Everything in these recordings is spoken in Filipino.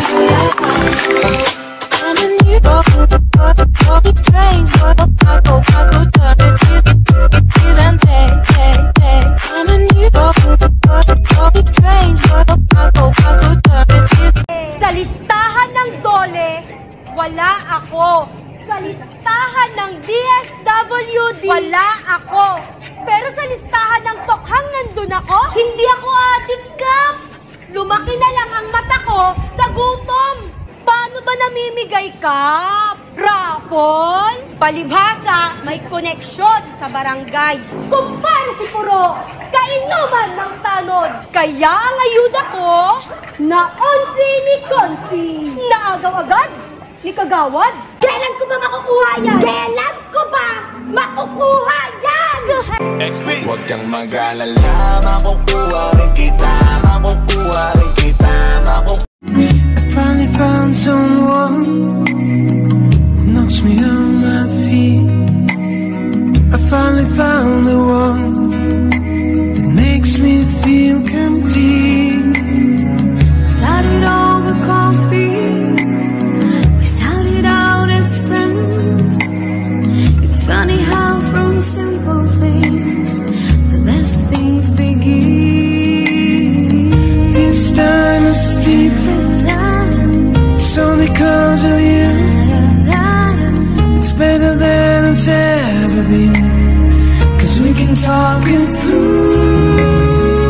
Sa listahan ng DOLE, wala ako. Sa listahan ng DSWD, wala ako. Pero sa listahan ng Tokhang nandun ako, hindi ako adik kap. Lumaki na lang ang mata ko sa gutom. Paano ba namimigay kap? Raffle? Palibhasa, may koneksyon sa barangay. Kumpara si Puro, kainuman ng tanod. Kaya ang ayuda ko, na onsi ni Konsi. Naagaw agad ni Kagawad. Kailan ko ba makukuha yan? Kailan ko ba makukuha yan? Huwag kang mag-alala, makukuha rin kita, makukuha rin kita, I finally found someone knocks me on my feet. I finally found the one that makes me feel complete. Started over coffee, we started out as friends. It's funny how from simple things the best things begin. This time is different, it's all because of you. It's better than it's ever been, 'cause we can talk it through.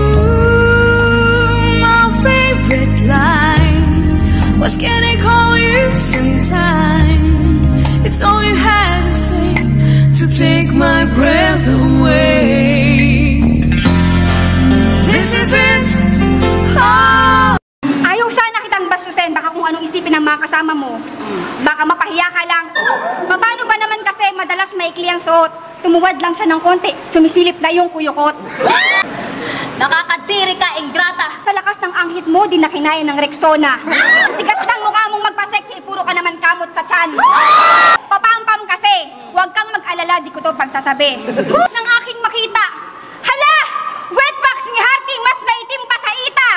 My favorite line was, can I call you sometime? It's all you had to say to take my breath away. This is it. Oh. Ayaw sana kitang bastusin, baka kung anong isipin ng mga kasama mo. Baka mapahiya ka lang. Paano ba naman kasi madalas maikli ang suot? Tumuwad lang siya ng konti, sumisilip na yung kuyukot. Nakakadiri ka, ingrata! Sa lakas ng anghit mo, di na kinaya ng Rexona. Tigas ng mukha mong magpa-sexy, puro ka naman kamot sa tiyan. Papampam kasi, huwag kang mag-alala, di ko to pagsasabi. Nang aking makita, hala! Wetbox ni Harty, mas maitim pa sa ita!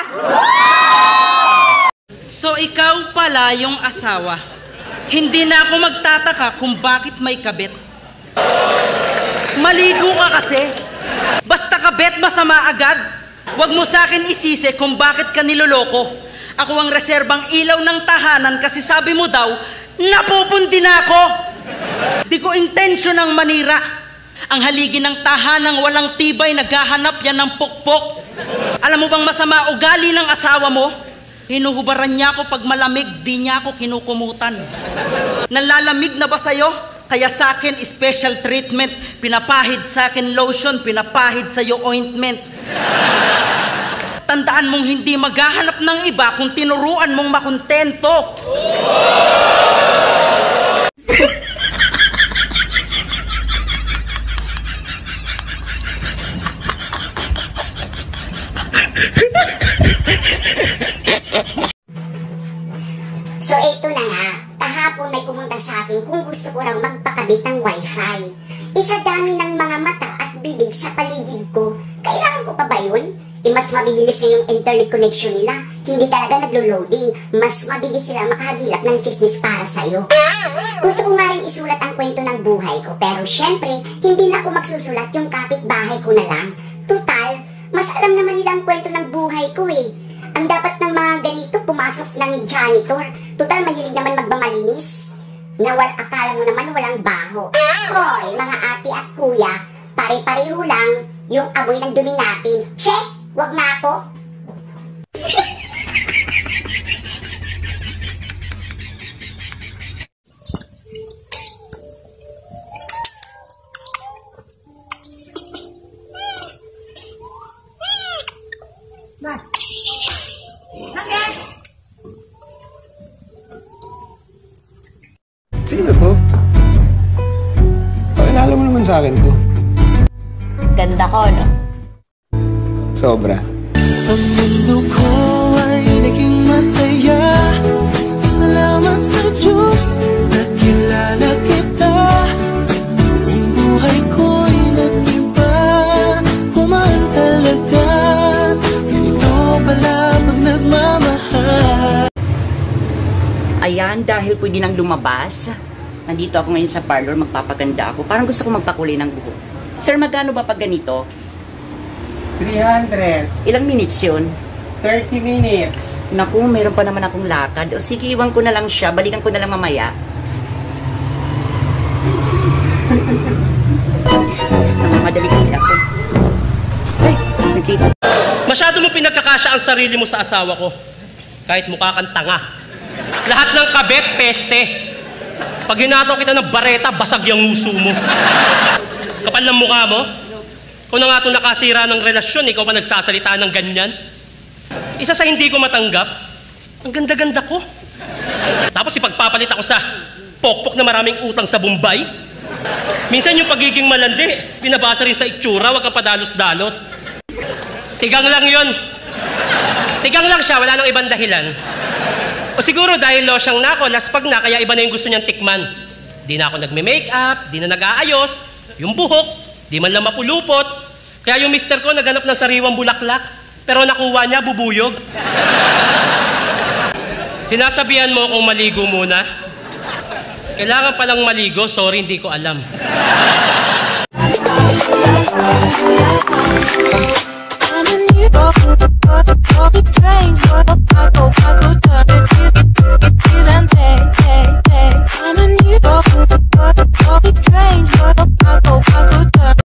So ikaw pala yung asawa. Hindi na ako magtataka kung bakit may kabit. Maligo ka kasi. Basta kabit, masama agad. Huwag mo sa akin isisi kung bakit ka niloloko. Ako ang reserbang ilaw ng tahanan kasi sabi mo daw, napupundi na ako. Di ko intensyon ang manira. Ang haligi ng tahanang walang tibay, naghahanap yan ng pukpok. Alam mo bang masama ugali ng asawa mo? Hinuhubaran niya ako pag malamig, di niya ako kinukumutan. Nalalamig na ba sa'yo? Kaya sa akin, special treatment. Pinapahid sa akin lotion, pinapahid sa'yo ointment. Tandaan mong hindi maghahanap ng iba kung tinuruan mong makontento. So ito na nga, kahapon may pumunta sa akin kung gusto ko raw magpakabit ng wifi. Isa dami ng mga mata at bibig sa paligid ko. Kailangan ko pa ba yun? Mas mabibilis na yung internet connection nila. Hindi talaga naglo-loading. Mas mabilis sila makahagilap ng chismis para sa'yo. Gusto ko nga rin isulat ang kwento ng buhay ko. Pero syempre, hindi na ako magsusulat, yung kapitbahay ko na lang. Tutal, mas alam naman nila ang kwento ng buhay ko eh. Ang dapat ng mga ganito, pumasok ng janitor. Total, mahilig naman magmamalinis. Akala mo naman walang baho. Hoy, mga ate at kuya, pare-pareho lang yung amoy ng dumi natin. Check! Wag na ako. Sino to? Pakilala mo naman sa akin to. Ganda ko, no? Sobra. Ang mundo ko ay naging masaya. Salamat sa Diyos, nakilala kita. Ang buhay ko'y nag-iba, kumahal talaga. Ganito pala pag nagmamahal. Ayan, dahil pwede nang lumabas. Nandito ako ngayon sa parlor, magpapaganda ako. Parang gusto ko magpakulay ng buhok. Sir, magkano ba pag ganito? 300. Ilang minutes yun? 30 minutes. Naku, meron pa naman akong lakad. O sige, iwan ko na lang siya. Balikan ko na lang mamaya. Madali kasi ako. Ay, nakita. Masyado mo pinagkakasya ang sarili mo sa asawa ko. Kahit mukha kang tanga. Lahat ng kabet, peste. Pag hinataw kita ng bareta, basag yung nguso mo. Kapal ng mukha mo. Kung na nga ito nakasira ng relasyon, ikaw pa nagsasalita ng ganyan. Isa sa hindi ko matanggap, ang ganda-ganda ko. Tapos ipagpapalit ako sa pokpok na maraming utang sa Bombay. Minsan yung pagiging malandi, binabasa rin sa itsura, wag kang padalos-dalos. Tigang lang yun. Tigang lang siya, wala nang ibang dahilan. O siguro dahil losyang na ako, laspag na, kaya iba na yung gusto niyang tikman. Di na ako nagme-makeup, di na nag-aayos, yung buhok, di man lang mapulupot. Kaya yung mister ko naghanap ng sariwang bulaklak, pero nakuha niya bubuyog. Sinasabihan mo kung maligo muna. Kailangan palang maligo, sorry, hindi ko alam. I'm in